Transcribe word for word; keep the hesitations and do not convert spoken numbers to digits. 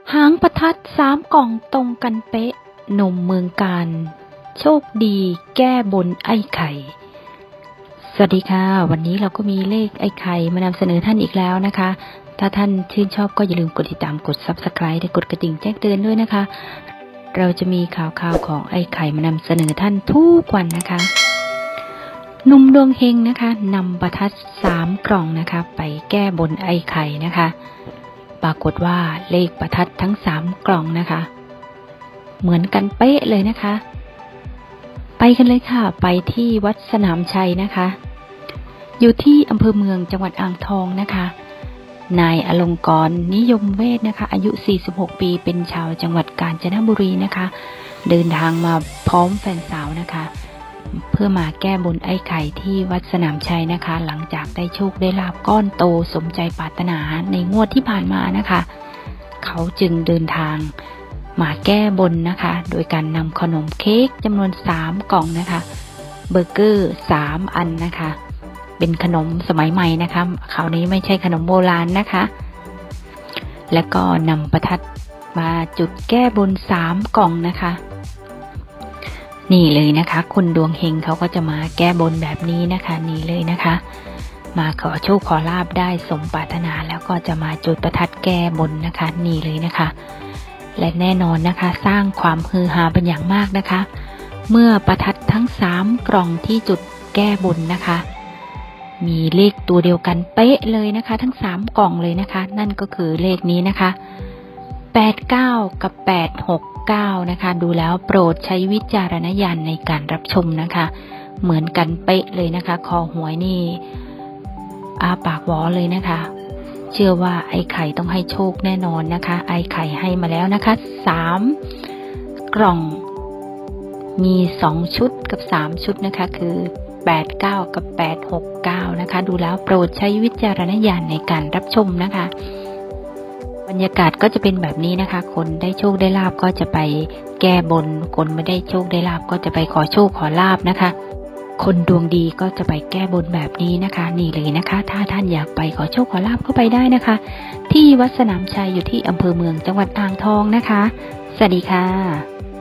หางประทัดสามกล่องตรงกันเป๊ะหนุ่มเมืองการโชคดีแก้บนไอ้ไข่สวัสดีค่ะวันนี้เราก็มีเลขไอ้ไข่มานำเสนอท่านอีกแล้วนะคะถ้าท่านชื่นชอบก็อย่าลืมกดติดตามกด ซับสไครบ์ และกดกระดิ่งแจ้งเตือนด้วยนะคะเราจะมีข่าวๆของไอ้ไข่มานำเสนอท่านทุกวันนะคะหนุ่มดวงเฮงนะคะนำประทัดสามกล่องนะคะไปแก้บนไอ้ไข่นะคะปรากฏว่าเลขประทัดทั้งสามกล่องนะคะเหมือนกันเป๊ะเลยนะคะไปกันเลยค่ะไปที่วัดสนามชัยนะคะอยู่ที่อำเภอเมืองจังหวัดอ่างทองนะคะนายอลงกรณ์นิยมเวทนะคะอายุสี่สิบหกปีเป็นชาวจังหวัดกาญจนบุรีนะคะเดินทางมาพร้อมแฟนสาวนะคะเพื่อมาแก้บนไอ้ไข่ที่วัดสนามชัยนะคะหลังจากได้โชคได้ลาภก้อนโตสมใจปรารถนาในงวดที่ผ่านมานะคะเขาจึงเดินทางมาแก้บนนะคะโดยการนำขนมเค้กจำนวนสามกล่องนะคะเบอร์เกอร์สามอันนะคะเป็นขนมสมัยใหม่นะคะคราวนี้ไม่ใช่ขนมโบราณนะคะแล้วก็นำประทัดมาจุดแก้บนสามกล่องนะคะนี่เลยนะคะคนดวงเฮงเขาก็จะมาแก้บนแบบนี้นะคะนี่เลยนะคะมาขอโชคขอลาภได้สมปรารถนาแล้วก็จะมาจุดประทัดแก้บนนะคะนี่เลยนะคะและแน่นอนนะคะสร้างความฮือฮาเป็นอย่างมากนะคะเมื่อประทัดทั้งสามกล่องที่จุดแก้บนนะคะมีเลขตัวเดียวกันเป๊ะเลยนะคะทั้งสามกล่องเลยนะคะนั่นก็คือเลขนี้นะคะแปดเก้ากับแปดหกเก้านะคะดูแล้วโปรดใช้วิจารณญาณในการรับชมนะคะเหมือนกันเป๊ะเลยนะคะคอหวยนี่อาปากหวอเลยนะคะเชื่อว่าไอ้ไข่ต้องให้โชคแน่นอนนะคะไอ้ไข่ให้มาแล้วนะคะสามกล่องมีสองชุดกับสามชุดนะคะคือแปดเก้ากับแปดหกเก้านะคะดูแล้วโปรดใช้วิจารณญาณในการรับชมนะคะบรรยากาศก็จะเป็นแบบนี้นะคะคนได้โชคได้ลาภก็จะไปแก้บนคนไม่ได้โชคได้ลาภก็จะไปขอโชคขอลาภนะคะคนดวงดีก็จะไปแก้บนแบบนี้นะคะนี่เลยนะคะถ้าท่านอยากไปขอโชคขอลาภก็ไปได้นะคะที่วัดสนามชัยอยู่ที่อำเภอเมืองจังหวัดอ่างทองนะคะสวัสดีค่ะ